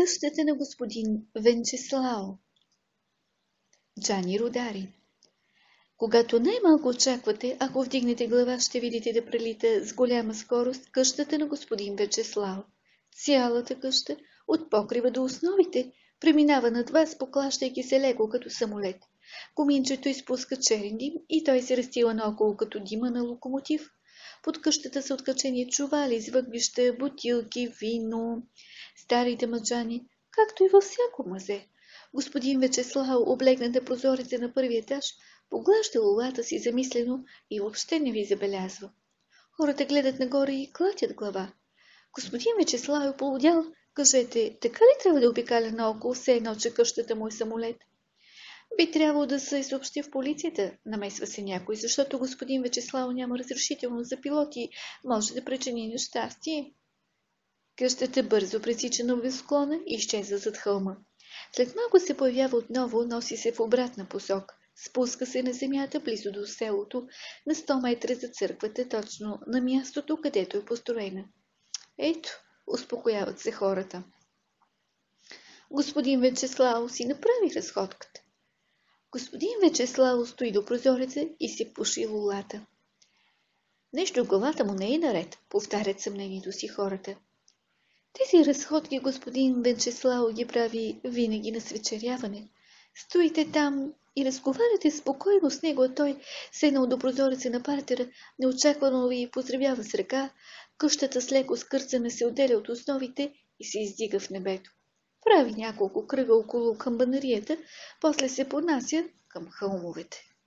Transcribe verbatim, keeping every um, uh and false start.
Къщата на господин Венчеслао. Джани Родари. Когато най-малко очаквате, ако вдигнете глава, ще видите да прелита с голяма скорост къщата на господин Венчеслао. Цялата къща, от покрива до основите, преминава над вас, поклащайки се леко като самолет. Коминчето изпуска черен дим и той се разтила наоколо като дима на локомотив. Под къщата са откачени чували с въглища, бутилки, вино, стари дамаджани, както и във всяко мазе. Господин Венчеслао, облегнат на прозорите на първи етаж, поглажда лулата си замислено и въобще не ви забелязва. Хората гледат нагоре и клатят глава. Господин Венчеслао е полудял. Кажете, така ли трябва да обикаля наоколо, все едно, че къщата му е самолет? Би трябвало да се съобщи в полицията, намесва се някой, защото господин Венчеслао няма разрешително за пилот и може да причини нещастие. Къщата бързо пресича на склона и изчезва зад хълма. След малко се появява отново, носи се в обратна посока. Спуска се на земята близо до селото, на сто метра за църквата, точно на мястото, където е построена. Ето, успокояват се хората. Господин Венчеслао си направи разходката. Господин Венчеслао стои до прозореца и се пуши лулата. Нещо в главата му не е наред, повтарят съмнението си хората. Тези разходки господин Венчеслао ги прави винаги на свечеряване. Стоите там и разговаряте спокойно с него, а той, седнал до прозореца на партера, неочаквано ви поздравява с ръка, къщата с леко скърцане се отделя от основите и се издига в небето. Прави няколко кръга около камбанарията, после се поднася към хълмовете.